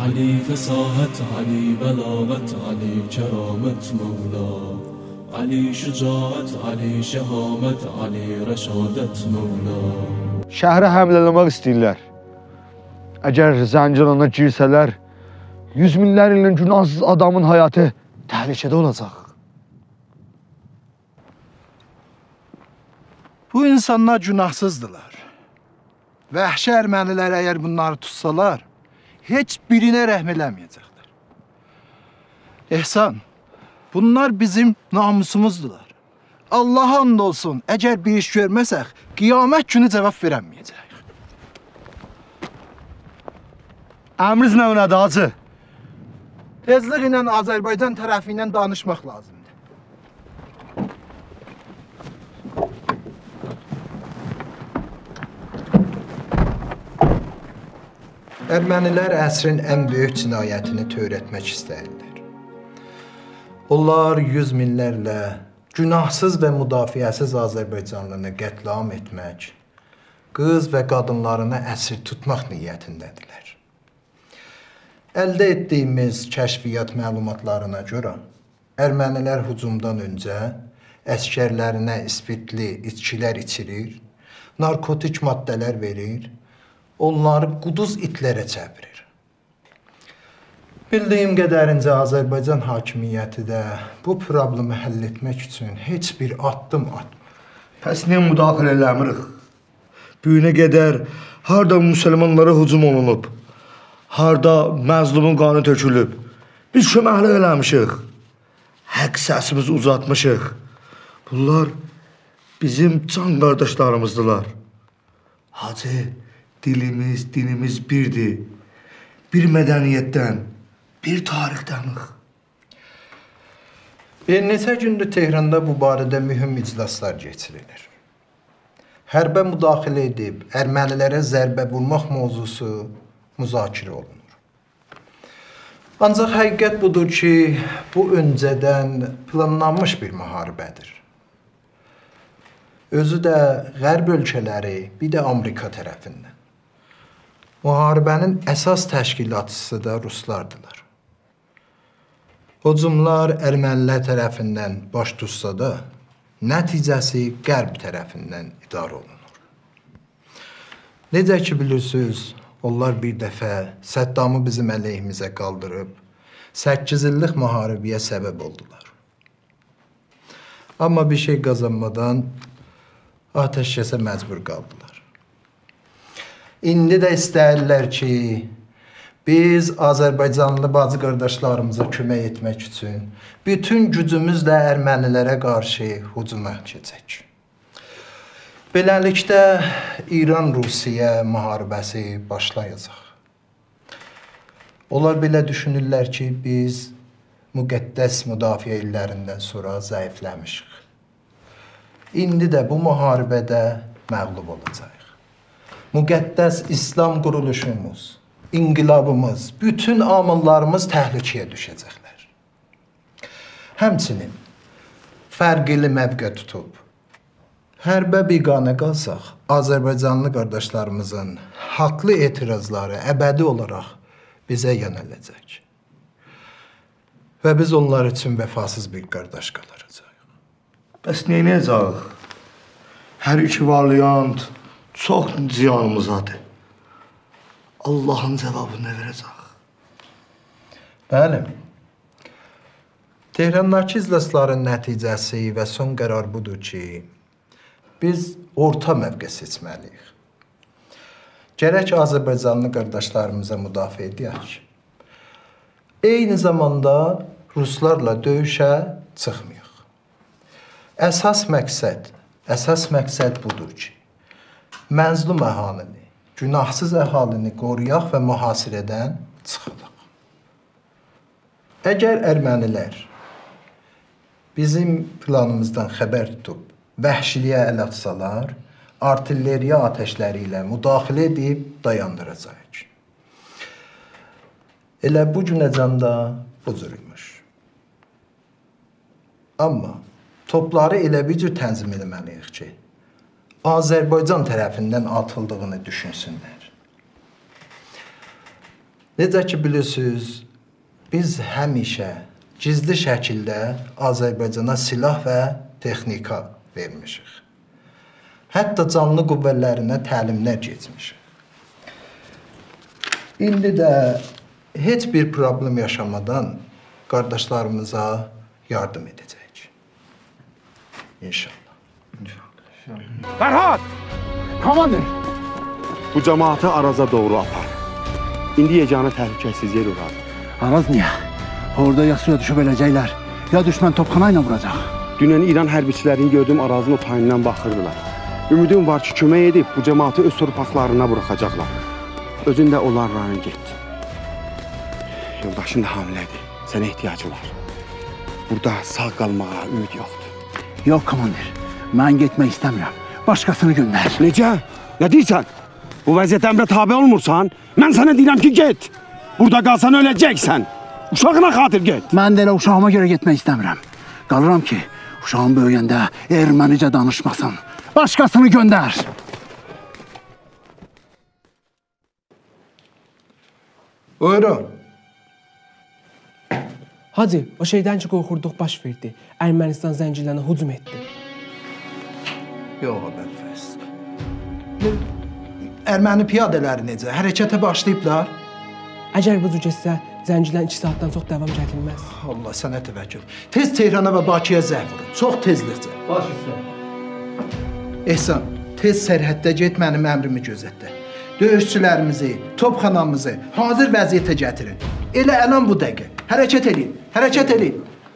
علي فصاحت علي بلاغت علي كرامت مولا علي şücaət, Ali şəhamət, Ali rəşadət mövla. Şəhərə həmlələmək istəyirlər. Əgər zəncirana girsələr, yüz minlərlə günahsız adamın həyatı təhlükədə olacaq. Bu insanlar günahsızdılar. Vəhşi ermənilər əgər bunları tutsalar, heç birinə rəhm eləməyəcəklər. Ehsan, bunlar bizim namusumuzdular. Allah'a and olsun, əgər bir iş görməsək, qiyamət günü cavab verəməyəcək. Əmriz nə önədir, hacı? Tezlik ilə Azərbaycan tərəfi ilə danışmaq lazımdır. Ermənilər əsrin ən böyük cinayətini törətmək istəyirlər. Onlar yüz minlərlə günahsız və müdafiəsiz Azərbaycanlını qətlam etmək, qız və qadınlarını əsir tutmaq niyyətindədirlər. Əldə etdiyimiz kəşfiyyat məlumatlarına görə, ermənilər hücumdan öncə əskərlərinə ispirtli içkilər içirir, narkotik maddələr verir, onları quduz itlərə çevirir. Bildiyim qədərincə Azərbaycan hakimiyyəti də bu problemi həll etmək üçün heç bir addım atmır. Pəs niyə müdaxilə eləmirik? Bu günə qədər harda müsəlmanlara hücum olunub, harda məzlumun qanı tökülüb, biz köməklik eləmişik, haqq səsimizi uzatmışıq. Bunlar bizim can qardaşlarımızdılar. Hacı, dilimiz, dinimiz birdir. Bir mədəniyyətdən, bir tarixdənlik. Bir neçə gündür Tehranda bu barədə mühüm iclaslar keçirilir. Hərbə müdaxilə edib ermənilərə zərbə vurmaq mövzusu müzakirə olunur. Ancaq həqiqət budur ki, bu öncədən planlanmış bir müharibədir. Özü də Qərb ölkələri, bir də Amerika tərəfindən. Müharibənin əsas təşkilatçısı da Ruslardılar. Hücumlar ermənilər tərəfindən baş tutsa da, nəticəsi Qərb tərəfindən idarə olunur. Necə ki bilirsiniz, onlar bir dəfə Səddamı bizim əleyhimizə qaldırıb, 8 illik müharibəyə səbəb oldular. Amma bir şey qazanmadan ateşkəsə məcbur qaldılar. İndi də istəyirlər ki, biz Azərbaycanlı bacı qardaşlarımıza kömək etmək üçün bütün gücümüzlə ermənilərə qarşı hücuma keçək. Beləliklə, İran-Rusiya müharibəsi başlayacaq. Onlar belə düşünürlər ki, biz müqəddəs müdafiə illərindən sonra zəifləmişik. İndi də bu müharibədə məğlub olacaq. Müqəddəs İslam quruluşumuz, inqilabımız, bütün amillarımız təhlükəyə düşəcəklər. Həmçinin fərqli məvqə tutub, hərbə biganə qalsaq, Azərbaycanlı qardaşlarımızın haqlı etirazları əbədi olaraq bizə yönələcək. Və biz onlar üçün vəfasız bir qardaş qalacaq. Bəs neynəyəcək? Hər iki varyant çox ziyanımızadır. Allahın cavabını verəcək. Bəli. Tehrandakı iclasların nəticəsi və son qərar budur ki, biz orta mövqe seçməliyik. Gərək Azərbaycanlı qardaşlarımıza müdafiə edək. Eyni zamanda Ruslarla döyüşə çıxmayıq. Əsas məqsəd budur ki, məzlum əhalini, günahsız əhalini qoruyaq və mühasirədən çıxılaq. Əgər ermənilər bizim planımızdan xəbər tutub, vəhşiliyə əl atsalar, artilleriya atəşləri ilə müdaxilə edib dayandıracaq. Elə bu günəcən də bu cür imiş. Amma topları elə bir cür tənzim etməliyik ki, Azərbaycan tərəfindən atıldığını düşünsünlər. Necə ki bilirsiniz, biz həmişə gizli şəkildə Azərbaycana silah və texnika vermişik. Hətta canlı qüvvələrinə təlimlər keçmişik. İndi də heç bir problem yaşamadan qardaşlarımıza yardım edəcəyik. İnşallah. Ferhat! Komandır. Bu cemaati Araz'a doğru apar. İndi yeganə təhlükəsiz yer olar. Araz niyə? Orada ya suya düşüb öləcəklər, ya düşmən topxana ilə vuracaq. Dünən İran hərbiçilərini gördüyüm Arazın o tayından baxırdılar. Ümidim var ki, kömək edib bu cemaati öz torpaqlarına buraxacaqlar. Özün də onlarla getdi. Yoldaşın da hamilədir. Sənə ehtiyacı var. Burada sağ qalmağa ümid yoxdur. Yox, komandir. Mən getmək istəmirəm. Başqasını göndər. Necə? Nə deyirsən? Bu vəziyyət əmrə tabi olmursan, mən sənə deyirəm ki, get. Burada qalsan öləcəksən. Uşağına xatir get. Mən də elə uşağıma görə getmək istəmirəm. Qalıram ki, uşağım böyüyəndə ermənicə danışmasın. Başqasını göndər. Buyurun. Hacı, o şeydən ki qorxurduq baş verdi. Ermənistan zəncirlərinə hücum etdi. Yox, Əbəlfəz. Erməni piyadələri necə? Hərəkətə başlayıblar? Əgər bu cür getsə, zəncirlərin 2 saatdan çox davam gətirməz. Allah sənə təvəkkül. Tez Tehrana və Bakıya zəng vurun. Çox tezlikcə. Baş üstə. Ehsan, tez sərhəddə get, mənim əmrimi gözətdə. Döyüşçülərimizi, topxanamızı hazır vəziyyətə gətirin. Elə ələn bu dəqiqə. Hərəkət edin, hərəkət edin.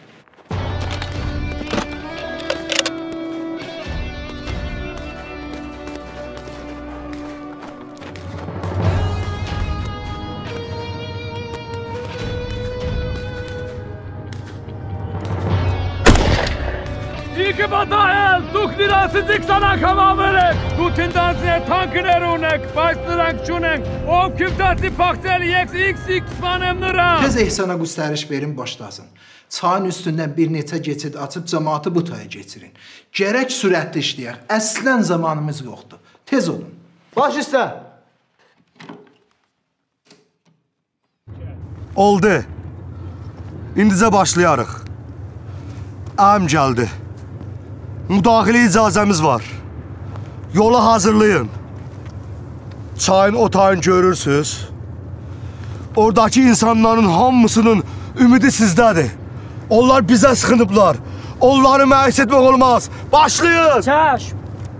Díky Batael, tuk dirasizlik sana kamamere, tutin dansine tankın erunek, başlırak çunek, o küftati paktel XX manem nıra. Tez Ehsana göstəriş verin, başlasın. Çayın üstündən bir neçə keçid açıb cəmaatı bu taya keçirin. Gərək sürətli işləyək. Əslən zamanımız yoxdur. Tez olun. Baş üstə. Oldu. İndicə başlayarıq. Əm gəldi. Müdaxilə icazəmiz var. Yola hazırlayın. Çayın o tayını görürsünüz. Oradakı insanların hamısının ümidi sizdədir. Onlar bizə sıxınıblar. Onları məyus etmək olmaz. Başlayın! Çəş!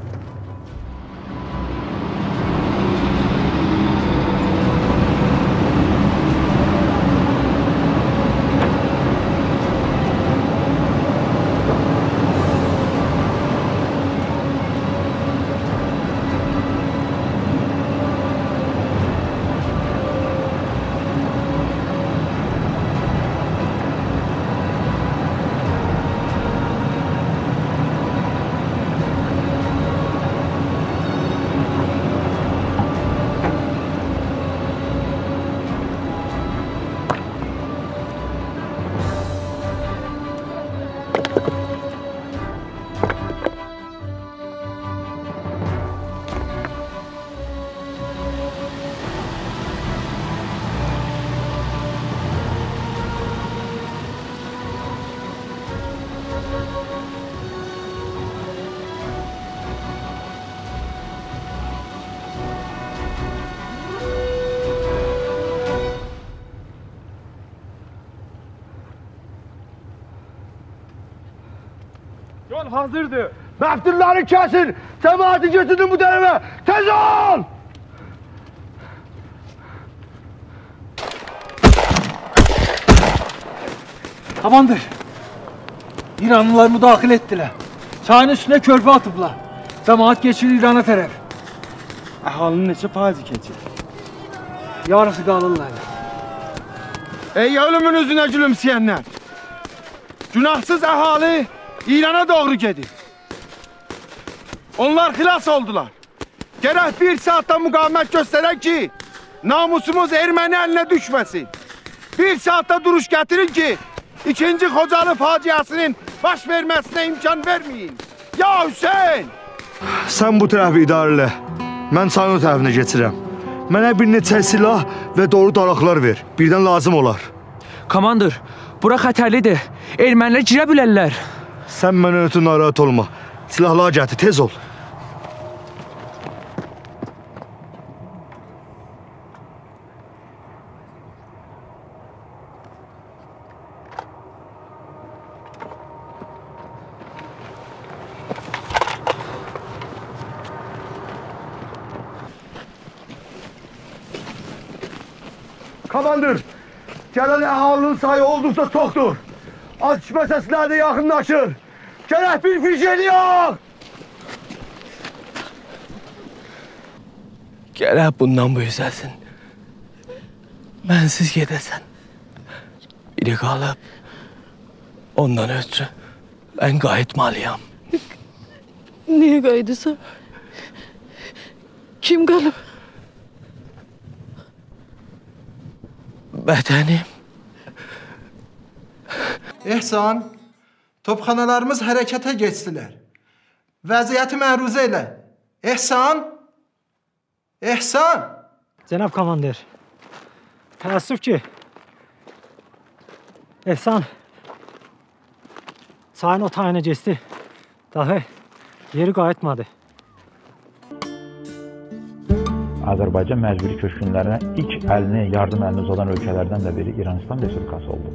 Yol hazırdı. Məftulları kəsin! Cəmaati getirdin bu tərəfə! Tez ol! Komandır, İranlılar müdaxilə etdilər. Çayın üstünə körpü atıblar. Cəmaat keçir İrana tərəf. Əhalinin neçə faizi keçir? Yarısı qalırlar. Ey ölümün üzünə gülümsəyənlər! Günahsız əhali İrana doğru gedir. Onlar xilas oldular. Gərək bir saatda müqavimət göstərək ki, namusumuz erməni əlinə düşməsin. Bir saatda duruş gətirin ki, 2-ci Xocalı faciəsinin baş verməsinə imkan verməyin. Ya Hüseyin! Sən bu tərəfi idarə elə. Mən çayın o tərəfinə keçirəm. Mənə bir neçə silah və doğru daraqlar ver. Birdən lazım olar. Komandır, bura xətərlidir. Ermənilər girə bilərlər. Sən mənə ötü narahat olma. Silahları gətir, tez ol. Komandır, gələn əhalinin sayı olduqca çoxdur. Atışma səsləri də yaxınlaşır. Gərək bir fişeli yox! Gərək bundan bu üzəsin. Mənsiz gedəsən. Biri qalıb, ondan ötürü mən qayıtmalıyam. Niyə qayıdırsan? Kim qalıb? Vətənim. Ehsan, topxanalarımız hərəkətə geçdilər. Vəziyyəti məruzə elə. Ehsan! Ehsan! Cənab komandir, təəssüf ki, Ehsan çayın o tayına geçdi. Daha yeri qayıtmadı. Azərbaycan məcburi köçkünlərinə ilk əlini, yardım əlini uzadan ölkələrdən də biri İran-İslam Respublikası oldu.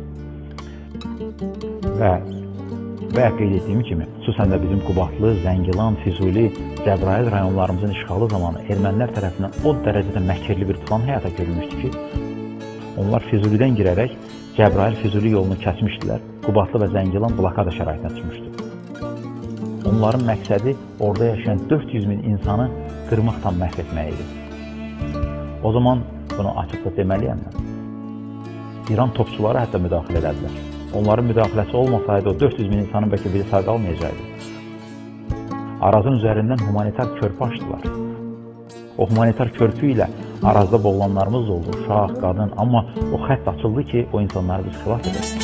Və qeyd etdiyim kimi, xüsusən də bizim Qubadlı, Zəngilan, Füzuli, Cəbrayıl rayonlarımızın işğalı zamanı ermənilər tərəfindən o dərəcədə məkirli bir plan həyata görülmüşdü ki, onlar Füzulidən girərək Cəbrayıl-Füzuli yolunu kəsmişdilər, Qubadlı və Zəngilan blokada şəraitinə çıxmışdı. Onların məqsədi orada yaşayan 400 min insanı qırmaqdan məhv etmək idi. O zaman bunu açıqda deməliyəm mən. İran topçuları hətta müdaxilə edədilər. Onların müdaxiləsi olmasaydı o 400 min insanın bəlkə biri sağ qalmayacaqdı. Arazın üzərindən humanitar körpü açdılar. O humanitar körpü ilə arazda boğulanlarımız da oldu, uşaq, qadın. Amma o xətt açıldı ki, o insanları biz xilas edək.